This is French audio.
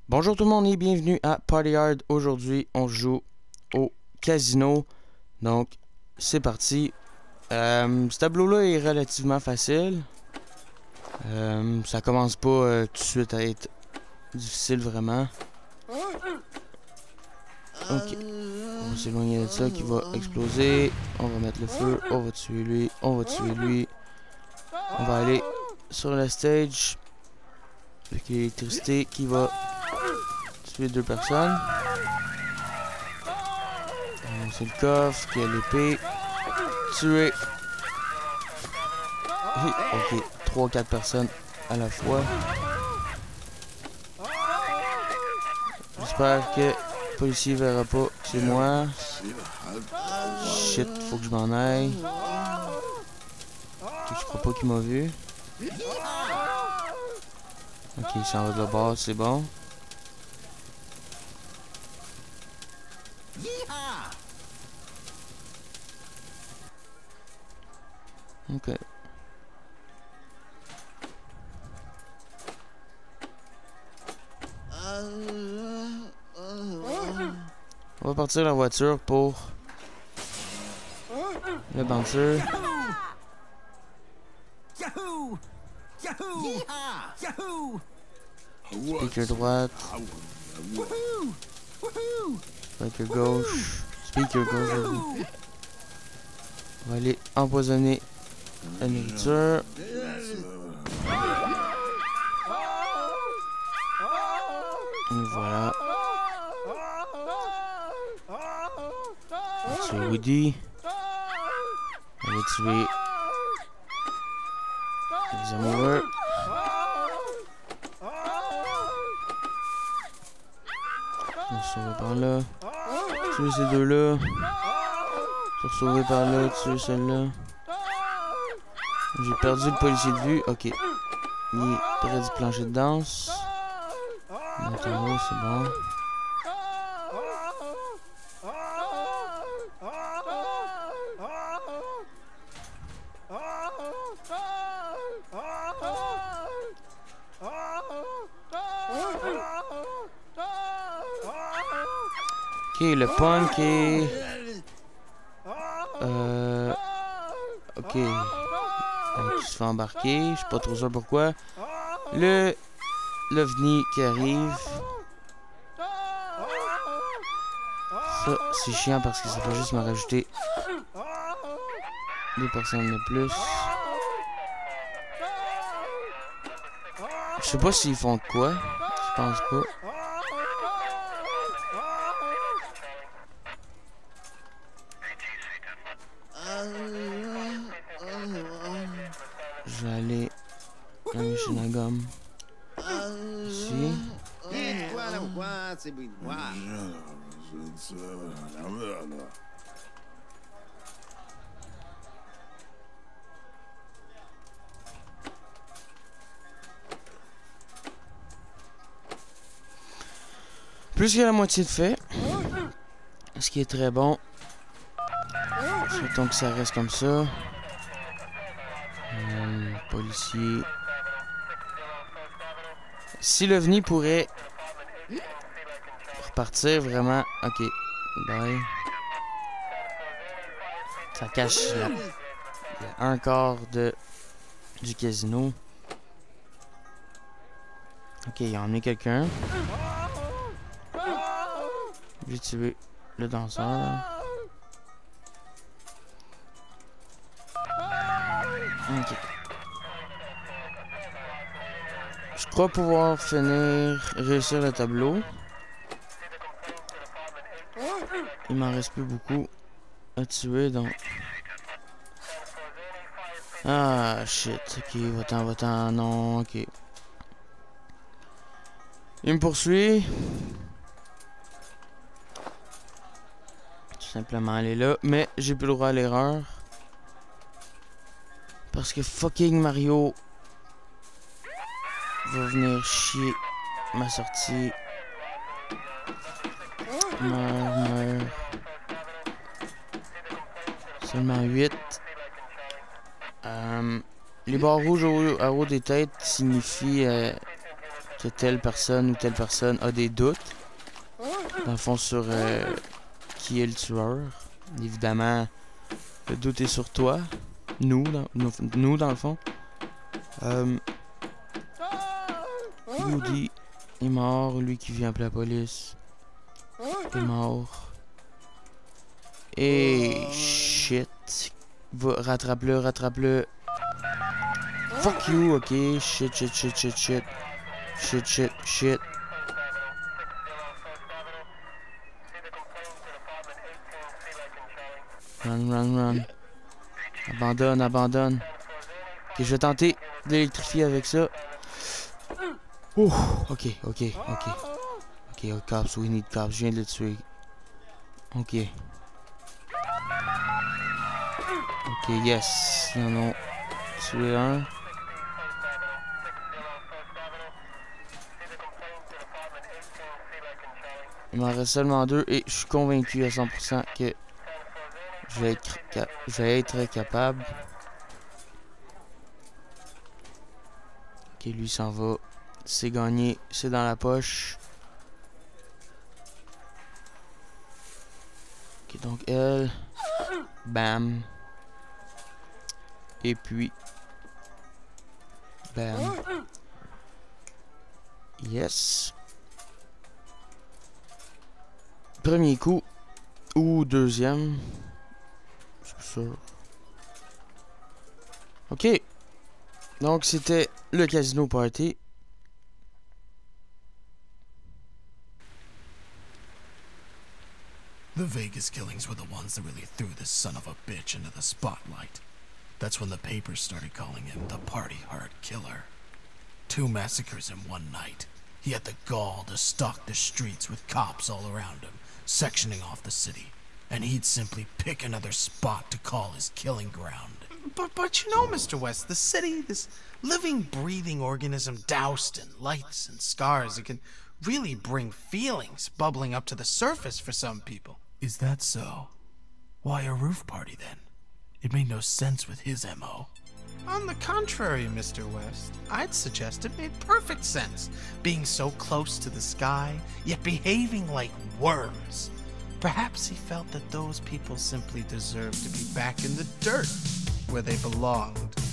Bonjour tout le monde et bienvenue à Party Hard. Aujourd'hui, on joue au casino. Donc, c'est parti. Ce tableau-là est relativement facile. Ça commence pas tout de suite à être difficile vraiment. Ok. On va s'éloigner de ça qui va exploser. On va mettre le feu. On va tuer lui. On va tuer lui. On va aller sur la stage. Avec l'électricité qui va tuer deux personnes. C'est le coffre qui a l'épée. Tuer. Ok, 3-4 personnes à la fois. J'espère que le policier verra pas que c'est moi. Shit, faut que je m'en aille. Je crois pas qu'il m'a vu. Ok, il s'en va de la base, c'est bon. Ok. On va partir la voiture pour le bouncer. Speaker droite. Speaker gauche. Speaker gauche. On va aller empoisonner la nourriture. Et voilà. On va tuer Woody. On va tuer les amoureux. On va se sauver par là. Tuer ces deux-là. Se sauver par là. Tuer celle-là. J'ai perdu le policier de vue. Ok. Il est près du plancher de danse. Monte en haut, c'est bon. Ok, le punk est... Ok. Donc, il se fait embarquer. Je suis pas trop sûr pourquoi. L'OVNI qui arrive. Ça, c'est chiant parce que ça va juste me rajouter 2 personnes de plus. Je sais pas s'ils font de quoi. Je pense pas. Je vais aller à la machine à gomme. Ici. Plus que la moitié de fait. Ce qui est très bon. Souhaitons que ça reste comme ça. Policier. Si l'OVNI pourrait repartir vraiment. Ok. Bye. Ça cache un quart du casino. Ok, il a emmené quelqu'un. J'ai tué le danseur. Ok. Je crois pouvoir réussir le tableau. Il m'en reste plus beaucoup à tuer, donc... Ah, shit. Ok, va-t'en, non, ok. Il me poursuit. Tout simplement aller là, mais j'ai plus le droit à l'erreur. Parce que fucking Mario va venir chier ma sortie. Meurs. Seulement 8. Les barres rouges en haut des têtes signifient que telle personne ou telle personne a des doutes, dans le fond, sur qui est le tueur. Évidemment, le doute est sur toi. Nous, dans le fond. Woody est mort. Lui qui vient appeler la police est mort. Et shit. Rattrape-le, rattrape-le. Fuck you, ok. Shit, shit, shit, shit, shit. Shit, shit, shit. Run, run, run. Abandonne, abandonne. Ok, je vais tenter de l'électrifier avec ça. Ouh, ok, ok, ok. Ok, cops, we need cops. Je viens de le tuer. Ok. Ok, yes. Ils en ont tué un. Il m'en reste seulement 2 et je suis convaincu à 100% que je vais être capable. Ok, lui s'en va. C'est gagné. C'est dans la poche. Ok, donc elle. Bam. Et puis. Bam. Yes. Premier coup. Ou deuxième. Je suis sûr. Ok. Donc c'était le Casino Party. The Vegas killings were the ones that really threw this son of a bitch into the spotlight. That's when the papers started calling him the party hard killer. 2 massacres in one night. He had the gall to stalk the streets with cops all around him, sectioning off the city. And he'd simply pick another spot to call his killing ground. But you know, Mr. West, the city, this living, breathing organism doused in lights and scars, it can really bring feelings bubbling up to the surface for some people. Is that so? Why a roof party then? It made no sense with his MO. On the contrary, Mr. West, I'd suggest it made perfect sense, being so close to the sky, yet behaving like worms. Perhaps he felt that those people simply deserved to be back in the dirt, where they belonged.